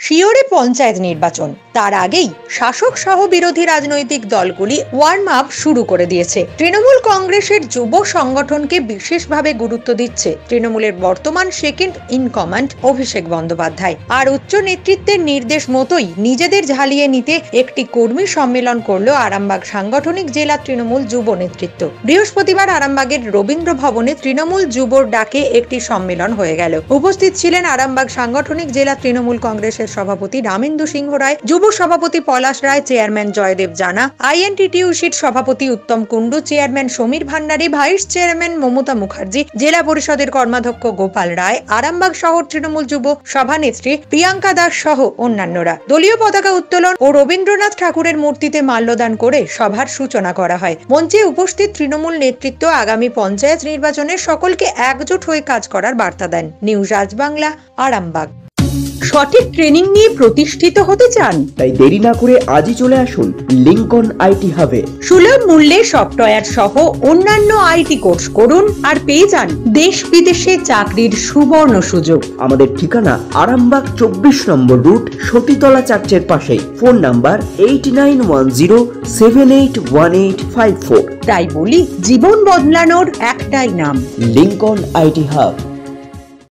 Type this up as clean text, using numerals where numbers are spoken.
শিওরে পঞ্চায়েত নির্বাচন, তার আগেই শাসক সহ বিরোধী রাজনৈতিক দলগুলি ওয়ার্ম আপ শুরু করে দিয়েছে। তৃণমূল কংগ্রেসের যুব সংগঠনকে বিশেষভাবে গুরুত্ব দিচ্ছে তৃণমূলের বর্তমান second in command Abhishek Bandyopadhyay. আর উচ্চ নেতৃত্বের নির্দেশ মতোই নিজেদের ঝালিয়ে নিতে একটি কর্মী সম্মেলন করলো আরামবাগ সাংগঠনিক জেলা তৃণমূল যুব নেতৃত্ব। বৃহস্পতিবার আরামবাগের রবীন্দ্র ভবনে তৃণমূল যুবর ডাকে একটি সম্মেলন হয়ে গেল। উপস্থিত ছিলেন আরামবাগ সাংগঠনিক জেলা তৃণমূল কংগ্রেসের সভাপতি রামেন্দু সিংহ রায়, যুব সভাপতি পলাশ রায়, চেয়ারম্যান জয়দেব জানা, আইএনটিটিইউসির সভাপতি Uttam Kundu, chairman Samir Bhandari, vice chairman Mamata Mukherjee, জেলা পরিষদের কর্মাধ্যক্ষ গোপাল রায়, আরামবাগ শহর তৃণমূল যুব সভানেত্রী প্রিয়াঙ্কা দাস সহ অন্যান্যরা। দলীয় পতাকা উত্তোলন ও রবীন্দ্রনাথ ঠাকুরের মূর্তিতে মাল্যদান করে সভার সূচনা করা হয়। মঞ্চে উপস্থিত তৃণমূল নেতৃত্ব আগামী পঞ্চায়েত নির্বাচনে সকলকে একজোট হয়ে কাজ করার বার্তা দেন। নিউজ আজবাংলা, আরামবাগ। সঠিক ট্রেনিং নিয়ে প্রতিষ্ঠিত হতে চান? তাই দেরি না করে আজই চলে আসুন লিংকন আইটি হাবে। সুলভ মূল্যে সফটওয়্যার সহ অন্যান্য আইটি কোর্স করুন আর পেয়ে যান দেশ বিদেশে চাকরির সুবর্ণ সুযোগ। আমাদের ঠিকানা আরামবাগ 24 নম্বর রুট, সতীতলা চার্চের পাশেই। Phone number 8910781854। তাই বলি, জীবন বদলানোর একটাই নাম, লিংকন আইটি হাব।